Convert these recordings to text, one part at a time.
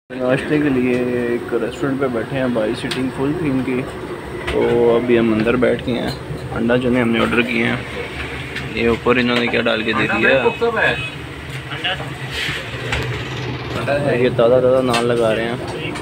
नाश्ते के लिए एक रेस्टोरेंट पे बैठे हैं भाई, सिटिंग फुल थी इनकी। तो अभी हम अंदर बैठ के हैं। अंडा चने हमने ऑर्डर किए हैं। ये ऊपर इन्होंने क्या डाल के दे दिया है, ये ताज़ा ताज़ा नान लगा रहे हैं।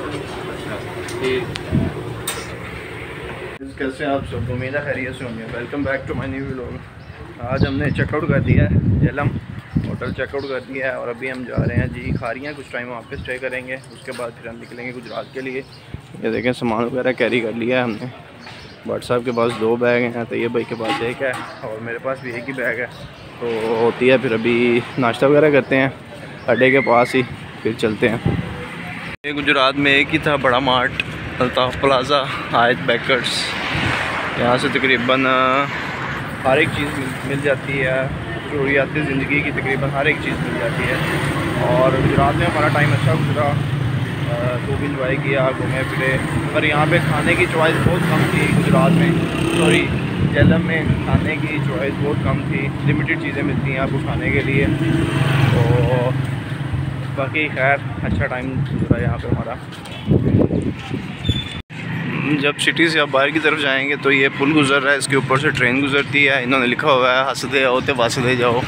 कैसे आप सब, उम्मीद है खैरियत से होंगे। Welcome back to my new vlog. आज हमने चेकआउट कर दिया है, झेलम होटल चेकआउट कर दिया है और अभी हम जा रहे हैं जी खारियाँ। कुछ टाइम वहाँ पे स्टे करेंगे, उसके बाद फिर हम निकलेंगे गुजरात के लिए। ये देखें सामान वगैरह कैरी कर लिया है हमने। भट्ट साहब के पास 2 बैग हैं, तैयब भाई के पास 1 है और मेरे पास भी 1 ही बैग है। तो होती है फिर अभी नाश्ता वगैरह करते हैं अड्डे के पास ही, फिर चलते हैं। ये गुजरात में एक ही था बड़ा mart, Altaf plaza Ayat bakers. यहाँ से तकरीबन हर एक चीज़ मिल जाती है, ज़रूरियाती ज़िंदगी की तकरीबन हर एक चीज़ मिल जाती है। और गुजरात में हमारा टाइम अच्छा गुजरा, खूब इंजॉय किया, घूमे फिरे। पर यहाँ पे खाने की चॉइस बहुत कम थी गुजरात में, सॉरी झेलम में खाने की चॉइस बहुत कम थी। लिमिटेड चीज़ें मिलती हैं आपको खाने के लिए। तो बाकी खैर अच्छा टाइम गुजरा यहाँ पे हमारा। जब सिटी से आप बाहर की तरफ जाएंगे तो ये पुल गुजर रहा है, इसके ऊपर से ट्रेन गुजरती है। इन्होंने लिखा हुआ है हंसदे आओ ते वसदे जाओ।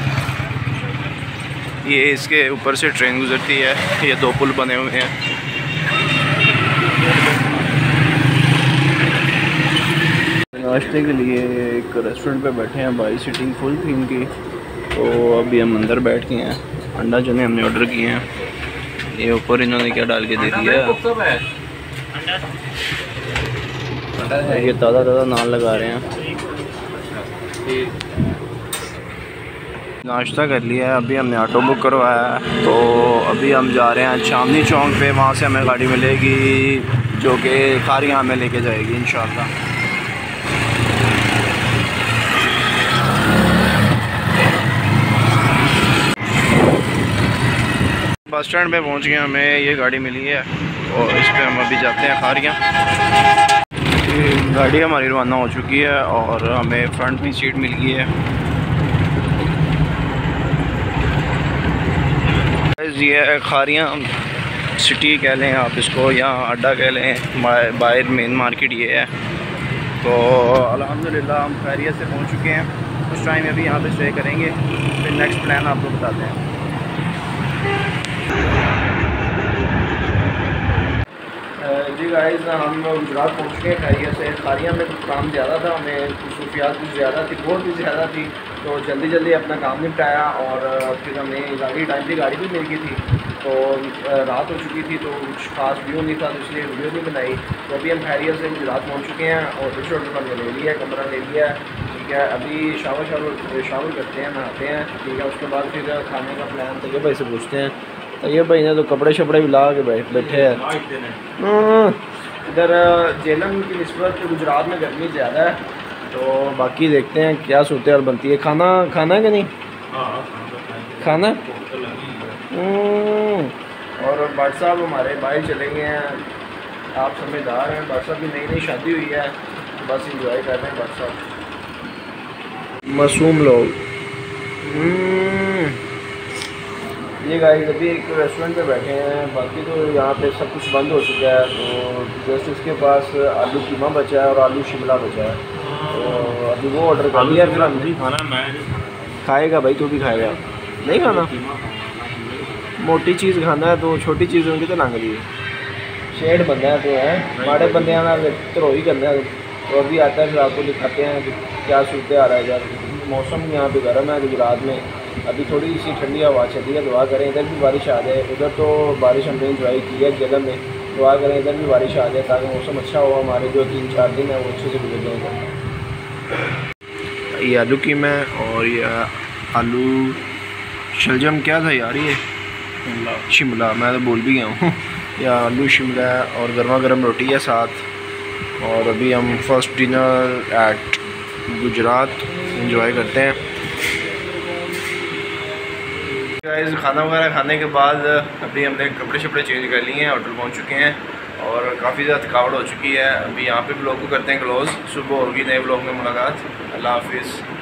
ये इसके ऊपर से ट्रेन गुजरती है। ये 2 पुल बने हुए हैं। नाश्ते के लिए एक रेस्टोरेंट पे बैठे हैं भाई, सिटिंग फुल थी इनकी। तो अभी हम अंदर बैठ के हैं। अंडा चने हमने ऑर्डर किए हैं। ये ऊपर इन्होंने क्या डाल के दे दिया है, ये ताज़ा ताज़ा नान लगा रहे हैं। नाश्ता कर लिया है, अभी हमने ऑटो बुक करवाया है। तो अभी हम जा रहे हैं चांदनी चौक पे, वहाँ से हमें गाड़ी मिलेगी जो कि खारियाँ हमें लेके जाएगी इंशाल्लाह। बस स्टैंड पे पहुँच गए, हमें ये गाड़ी मिली है और इस पर हम अभी जाते हैं खारियाँ। गाड़ी हमारी रवाना हो चुकी है और हमें फ्रंट में सीट मिल गई है। ये है खारियाँ सिटी कह लें आप इसको, या अड्डा कह लें, बाहर मेन मार्केट ये है। तो अल्हम्दुलिल्लाह हम खैरियत से पहुंच चुके हैं। कुछ टाइम अभी यहाँ पे स्टे करेंगे, फिर नेक्स्ट प्लान आपको बताते हैं। जी गाइस, हम गुजरात पहुँच गए खैरियत से। खारियाँ में कुछ काम ज़्यादा था, हमें खसूसियात कुछ ज़्यादा थी, बहुत भी ज़्यादा थी। तो जल्दी जल्दी अपना काम निपटाया और फिर हमें गाड़ी टाइम पे गाड़ी भी मिल गई थी। तो रात हो चुकी थी तो कुछ खास व्यू नहीं था, तो इसलिए वीडियो नहीं बनाई। तो अभी हम खैरियत से गुजरात पहुँच चुके हैं और रिसोर्ट होटल हमने ले लिया है, कमरा ले लिया है, ठीक है। अभी शावर करते हैं, नहाते हैं, ठीक है। उसके बाद फिर खाने का प्लान तैयब भाई से पूछते हैं। तैयब भाई ने तो कपड़े शपड़े भी ला के बैठे हैं। इधर झेलम की निस्बत गुजरात में गर्मी ज़्यादा है। तो बाकी देखते हैं क्या सूरत हाल बनती है। खाना है कि नहीं खाना? और भट्ट साहब हमारे बाहर चले गए हैं, आप समझदार हैं। भट्ट साहब की नई नई शादी हुई है, तो बस इंजॉय कर रहे हैं भट्ट साहब, मासूम लोग। ये गाइस अभी एक रेस्टोरेंट पे बैठे हैं, बाकी तो यहाँ पे सब कुछ बंद हो चुका है। तो जस्ट इसके पास आलू कीमा बचा है और आलू शिमला बचा है, तो अभी वो ऑर्डर कर दिया। फिर हम भी खाना, मैं खाएगा भाई, तू भी खाएगा? नहीं खाना, मोटी चीज़ खाना है तो छोटी चीज़ होंगी तो लंघ दी शेड बनना है तो है, माड़े बंदे तो ही करना है। तो अभी आता है फिर आपको दिखाते हैं कि क्या सूरत आ रहा है। यार मौसम यहाँ पे गर्म है गुजरात में, अभी थोड़ी सी ठंडी हवा चलती है। दुआ करें इधर भी बारिश आ जाए। उधर तो बारिश हमने इंजॉय की है झेलम में, दुआ करें इधर भी बारिश आ जाए ताकि मौसम अच्छा हो, हमारे जो 3-4 दिन है वो अच्छे से गुजर जाएंगे। ये आलू कीमा है और ये आलू शलजम क्या था यार, ये शिमला, मैं तो भूल भी गया हूँ। या आलू शिमला है और गर्मा गर्म रोटी है साथ। और अभी हम first dinner at Gujarat enjoy करते हैं। गाइस खाना वगैरह खाने के बाद अभी हमने कपड़े शपड़े चेंज कर लिए हैं, होटल पहुंच चुके हैं और काफ़ी ज़्यादा थकावट हो चुकी है। अभी यहाँ पे ब्लॉग को करते हैं क्लोज़। सुबह होगी नए ब्लॉग में मुलाकात। अल्लाह हाफिज़।